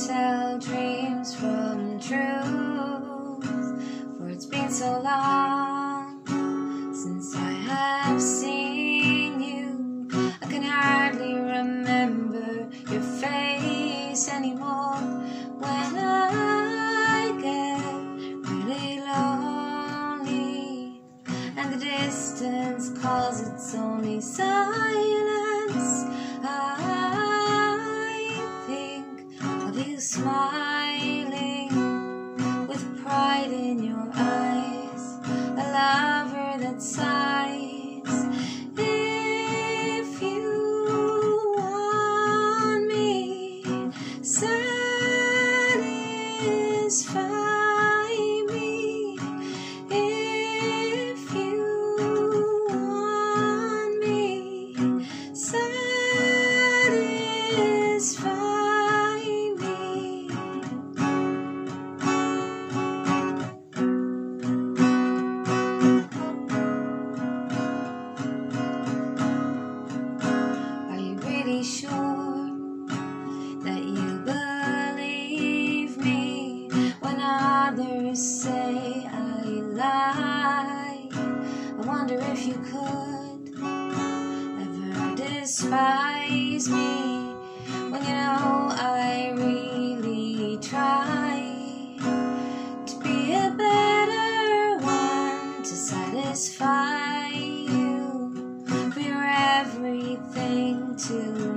tell dreams from truth, for it's been so long since I have seen you. I can hardly remember your face anymore. When I get really lonely and the distance calls its only silence, I think of you smiling with pride in your eyes, a lover that sighs. If you want me, satisfy me. If you want me, satisfy me. Are you really sure that you believe me when others say I lie? I wonder if you could ever despise me when you know I really try to be a better one, to satisfy you, for you're everything to